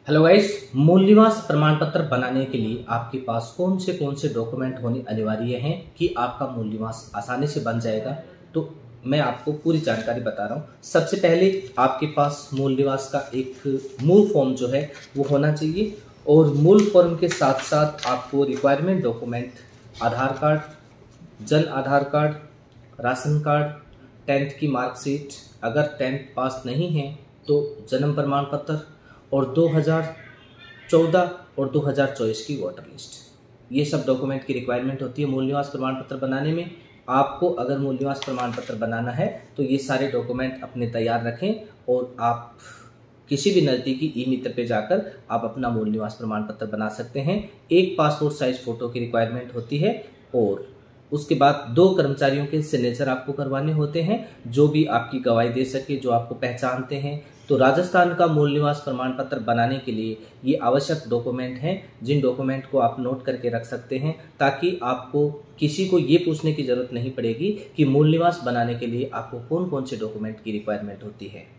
Hello guys, मूल निवास प्रमाण पत्र बनाने के लिए आपके पास कौन से डॉक्यूमेंट होने अनिवार्य हैं कि आपका मूल निवास आसानी से बन जाएगा। तो मैं आपको पूरी जानकारी बता रहा हूँ। सबसे पहले आपके पास मूल निवास का एक मूल फॉर्म जो है वो होना चाहिए और मूल फॉर्म के साथ साथ आपको रिक्वायरमेंट डॉक्यूमेंट आधार card, Jan Aadhaar card, ration card, 10th की मार्कशीट, अगर 10th पास नहीं है तो जन्म प्रमाण पत्र और 2014 और 2024 की वोटर लिस्ट, ये सब डॉक्यूमेंट की रिक्वायरमेंट होती है मूल निवास प्रमाण पत्र बनाने में। आपको अगर मूल निवास प्रमाण पत्र बनाना है तो ये सारे डॉक्यूमेंट अपने तैयार रखें और आप किसी भी नज़दीकी ई मित्र पे जाकर आप अपना मूल निवास प्रमाण पत्र बना सकते हैं। एक पासपोर्ट साइज फोटो की रिक्वायरमेंट होती है और उसके बाद 2 कर्मचारियों के सिग्नेचर आपको करवाने होते हैं जो भी आपकी गवाही दे सके, जो आपको पहचानते हैं। तो राजस्थान का मूल निवास प्रमाण पत्र बनाने के लिए ये आवश्यक डॉक्यूमेंट हैं, जिन डॉक्यूमेंट को आप नोट करके रख सकते हैं ताकि आपको किसी को ये पूछने की जरूरत नहीं पड़ेगी कि मूल निवास बनाने के लिए आपको कौन कौन से डॉक्यूमेंट की रिक्वायरमेंट होती है।